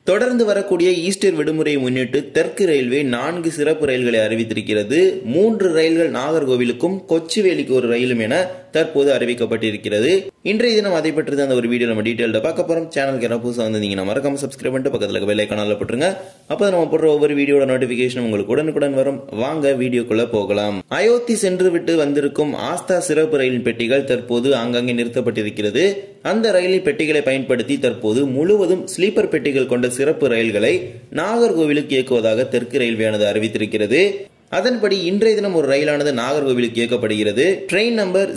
தொடர்ந்து வரக்கூடிய ஈஸ்டர் விடுமுறையை முன்னிட்டு தெற்கு ரயில்வே 4 சிறப்பு ரயில்களை அறிவித்திருக்கிறது. 3 ரயில்கள் நாகர்கோவிலுக்கும் கொச்சிவேலிக்கு ஒரு ரயிலும் என தற்போது அறிவிக்கப்பட்டிருக்கிறது. இன்றைய தினம் அதை பற்றி அந்த ஒரு வீடியோ நம்ம டீடைல்ல பார்க்க போறோம். சேனலுக்கு என்ன புதுசா வந்தீங்கன்னா மறக்காம சப்ஸ்கிரைப் பண்ணிட்டு பக்கத்துல பெல் ஐகான்ல போட்டுருங்க. அப்ப நம்ம போடுற ஒவ்வொரு வீடியோட நோட்டிபிகேஷன் உங்களுக்கு உடனுக்குடன் வரும். வாங்க வீடியோக்குள்ள போகலாம். அயோத்தி சென்று விட்டு வந்திருக்கும் ஆஸ்தா சிறப்பு ரயில் பெட்டிகள் தற்போது ஆங்காங்கே நிறுத்தப்பட்டிருக்கிறது. அந்த ரயிலின் பெட்டிகளை பயன்படுத்தி தற்போது முழுவதும் ஸ்லீப்பர் பெட்டிகள் கொண்ட சிறப்பு ரயில்களை நாகர்கோவிலுக்கு இயக்குவதாக தெற்கு ரயில்வேயானது அறிவித்திருக்கிறது. அதன்படி இன்றைய தினம் ஒரு ரயிலானது நாகர்கோவிலுக்கு இயக்கப்படுகிறது. ட்ரெயின் நம்பர்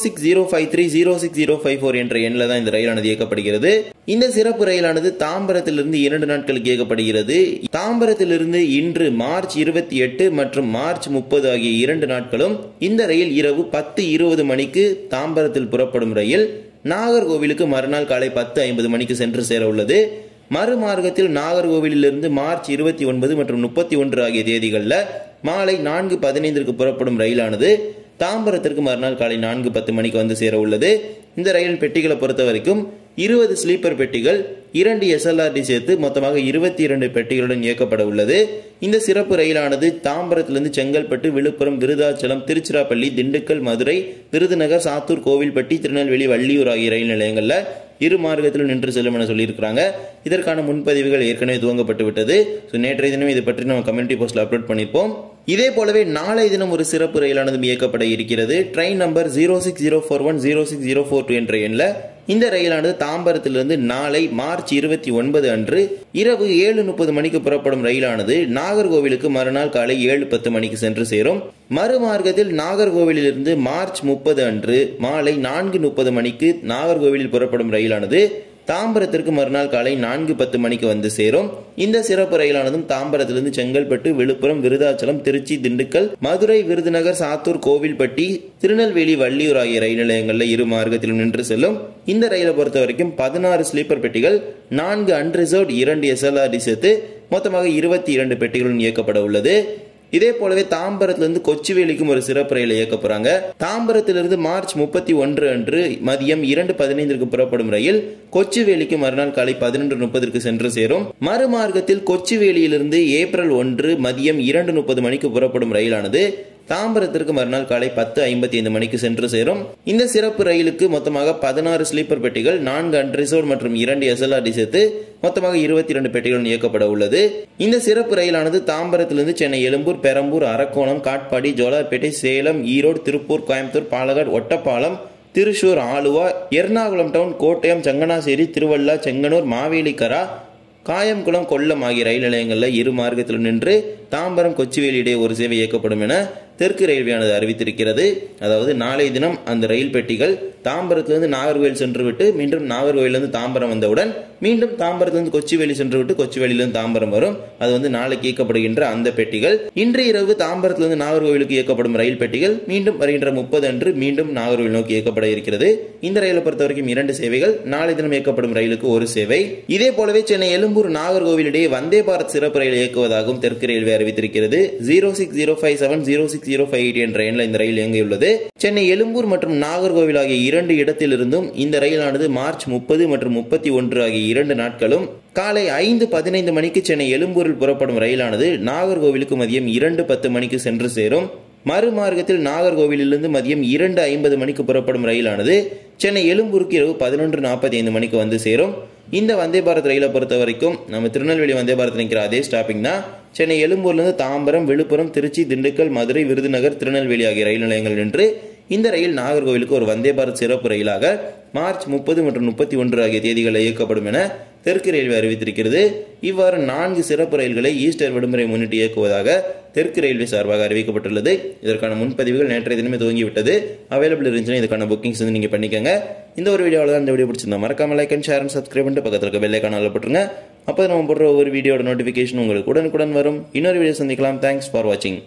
06053 06054 என்ற எண்ணில் தான் இந்த ரயிலானது இயக்கப்படுகிறது. இந்த சிறப்பு ரயிலானது தாம்பரத்திலிருந்து 2 நாட்களுக்கு இயக்கப்படுகிறது. தாம்பரத்திலிருந்து இன்று மார்ச் 28 மற்றும் மார்ச் 30 ஆகிய 2 நாட்களும் இந்த ரயில் இரவு 10:20 மணிக்கு தாம்பரத்தில் புறப்படும் ரயில் நாகர்கோவிலுக்கு மறுநாள் காலை 10:50 மணிக்கு சென்று சேர உள்ளது. மறுமார்க்கத்தில் நாகர்கோவிலிருந்து மார்ச் 29 மற்றும் 31 ஆகிய தேதிகளில் மாலை 4:15 புறப்படும் ரயிலானது தாம்பரத்திற்கு மறுநாள் காலை 4:10 மணிக்கு வந்து சேர உள்ளது. இந்த ரயில் பெட்டிகளை பொறுத்த வரைக்கும் 20 ஸ்லீப்பர் பெட்டிகள், 2 SLRD சேர்த்து மொத்தமாக 22 பெட்டிகளுடன் இயக்கப்பட உள்ளது. இந்த சிறப்பு ரயிலானது தாம்பரத்திலிருந்து செங்கல்பட்டு, விழுப்புரம், விருதாச்சலம், திருச்சிராப்பள்ளி, திண்டுக்கல், மதுரை, விருதுநகர், சாத்தூர், கோவில்பட்டி, திருநெல்வேலி, வள்ளியூர் ஆகிய ரயில் நிலையங்கள்ல இரு மார்க்கத்திலும் நின்று செல்லும் என சொல்லியிருக்கிறாங்க. இதற்கான முன்பதிவுகள் ஏற்கனவே துவங்கப்பட்டு விட்டது. நேற்றைய தினம் இதை பற்றி நம்ம கம்யூனிட்டி போஸ்ட்ல அப்லோட் பண்ணிருப்போம். இதே போலவே நாளைய தினம் ஒரு சிறப்பு ரயிலானது இயக்கப்பட இருக்கிறது. ட்ரெயின் நம்பர் 06041 06042 என்ற எண்ணில் இந்த ரயிலானது தாம்பரத்திலிருந்து நாளை மார்ச் 29 அன்று இரவு 7:30 மணிக்கு புறப்படும் ரயிலானது நாகர்கோவிலுக்கு மறுநாள் காலை 7:10 மணிக்கு சென்று சேரும். மறுமார்க்கத்தில் நாகர்கோவிலிருந்து மார்ச் 30 அன்று மாலை 4:30 மணிக்கு நாகர்கோவிலில் புறப்படும் ரயிலானது தாம்பரத்திற்கு மறுநாள் காலை 4:10 மணிக்கு வந்து சேரும். இந்த சிறப்பு ரயிலானதும் தாம்பரத்திலிருந்து செங்கல்பட்டு, விழுப்புரம், விருதாச்சலம், திருச்சி, திண்டுக்கல், மதுரை, விருதுநகர், சாத்தூர், கோவில்பட்டி, திருநெல்வேலி, வள்ளியூர் ஆகிய ரயில் நிலையங்களில் இரு மார்க்கத்திலும் நின்று செல்லும். இந்த ரயிலை பொறுத்த வரைக்கும் 16 ஸ்லீப்பர் பெட்டிகள், 4 அன்ரிசர்வ்ட், 2 SLRD சேர்த்து மொத்தமாக 22 பெட்டிகளுடன் இயக்கப்பட உள்ளது. இதே போலவே தாம்பரத்திலிருந்து கொச்சிவேலிக்கும் ஒரு சிறப்பு ரயில் இயக்க போறாங்க. தாம்பரத்திலிருந்து மார்ச் 31 அன்று மதியம் 2:15 புறப்படும் ரயில் கொச்சிவேலிக்கு மறுநாள் காலை 11:30 சென்று சேரும். மறுமார்க்கத்தில் கொச்சிவேலியிலிருந்து ஏப்ரல் 1 மதியம் 2:30 மணிக்கு புறப்படும் ரயிலானது தாம்பரத்திற்கு மறுநாள் காலை 10:55 மணிக்கு சென்று சேரும். இந்த சிறப்பு ரயிலுக்கு மொத்தமாக 16 ஸ்லீப்பர் பெட்டிகள், 4 அன்ரிசர்வ்ட் மற்றும் 2 SLRD சேர்த்து மொத்தமாக 22 பெட்டிகளுடன் இயக்கப்பட உள்ளது. இந்த சிறப்பு ரயிலானது தாம்பரத்திலிருந்து சென்னை எழும்பூர், பெரம்பூர், அரக்கோணம், காட்பாடி, ஜோலார்பேட்டை, சேலம், ஈரோடு, திருப்பூர், கோயம்புத்தூர், பாலக்காடு, ஒட்டப்பாலம், திருச்சூர், ஆலுவா, எர்ணாகுளம் டவுன், கோட்டயம், சங்கனாசேரி, திருவள்ளா, செங்கனூர், மாவேலிக்கரா, காயம்குளம், கொல்லம் ஆகிய ரயில் நிலையங்களில் இரு மார்க்கத்தில் நின்று தாம்பரம், கொச்சிவேலி இடையே ஒரு சேவை இயக்கப்படும் என தெற்கு ரயில்வேயானது அறிவித்திருக்கிறது. அதாவது நாளைய தினம் அந்த ரயில் பெட்டிகள் தாம்பரத்திலிருந்து நாகர்கோவில் சென்று விட்டு மீண்டும் நாகர்கோவிலிருந்து தாம்பரம் வந்தவுடன் மீண்டும் தாம்பரத்திலிருந்து கொச்சிவேலி சென்று விட்டு கொச்சிவேலியிலிருந்து தாம்பரம் வரும். அது நாளைக்கு இயக்கப்படுகின்ற அந்த பெட்டிகள். இன்று இரவு தாம்பரத்திலிருந்து நாகர்கோவிலுக்கு இயக்கப்படும் ரயில் பெட்டிகள் மீண்டும் வருகின்ற 30 அன்று மீண்டும் நாகர்கோவில் நோக்கி இயக்கப்பட இருக்கிறது. இந்த ரயிலை பொறுத்த வரைக்கும் 2 சேவைகள், நாளை தினம் இயக்கப்படும் ரயிலுக்கு ஒரு சேவை. இதே போலவே சென்னை எழும்பூர், நாகர்கோவில் இடையே வந்தே பாரத் சிறப்பு ரயில் இயக்குவதாகவும் தெற்கு ரயில்வே அறிவித்திருக்கிறது. 06057 06058 என்ற எண்ணில் இந்த ரயில் இயங்கியுள்ளது. சென்னை எழும்பூர் மற்றும் நாகர்கோவில் ஆகிய 2 இடத்திலிருந்தும் இந்த ரயிலானது மார்ச் 30 மற்றும் 31 ஆகிய 2 நாட்களும் காலை 5:15 மணிக்கு சென்னை எழும்பூரில் புறப்படும் ரயிலானது நாகர்கோவிலுக்கு மதியம் 2:10 மணிக்கு சென்று சேரும். மறுமார்க்கத்தில் நாகர்கோவிலிருந்து மதியம் 2:50 மணிக்கு புறப்படும் ரயிலானது சென்னை எழும்பூருக்கு இரவு 11:45 மணிக்கு வந்து சேரும். இந்த வந்தே பாரத் ரயிலை பொறுத்த வரைக்கும் நம்ம திருநெல்வேலி வந்தே பாரத் நிற்கிற அதே ஸ்டாப்பிங் தான். சென்னை எழும்பூர்லேருந்து தாம்பரம், விழுப்புரம், திருச்சி, திண்டுக்கல், மதுரை, விருதுநகர், திருநெல்வேலி ஆகிய ரயில் நிலையங்கள் நின்று இந்த ரயில் நாகர்கோவிலுக்கு ஒரு வந்தே பாரத் சிறப்பு ரயிலாக மார்ச் 30 மற்றும் 31 ஆகிய தேதிகளில் இயக்கப்படும் என தெற்கு ரயில்வே அறிவித்திருக்கிறது. இவ்வாறு 4 சிறப்பு ரயில்களை ஈஸ்டர் விடுமுறை முன்னிட்டு இயக்குவதாக தெற்கு ரயில்வே சார்பாக அறிவிக்கப்பட்டுள்ளது. இதற்கான முன்பதிவுகள் நேற்றைய தினமே துவங்கிவிட்டது. அவைலபிள் இருந்துச்சுன்னா இதுக்கான புக்கிங்ஸ் நீங்க பண்ணிக்கோங்க. இந்த ஒரு வீடியோவில் தான் இந்த வீடியோ பிடிச்சிருந்தா மறக்காம like and share and subscribe பண்ணிட்டு பக்கத்தில் இருக்க பெல் ஐகானை போட்டுருங்க. அப்போ நம்ம போடுற ஒவ்வொரு வீடியோட நோட்டிஃபிகேஷன் உங்களுக்கு உடனுக்குடன் வரும். இன்னொரு வீடியோ சந்திக்கலாம். தேங்க்ஸ் ஃபார் வாட்சிங்.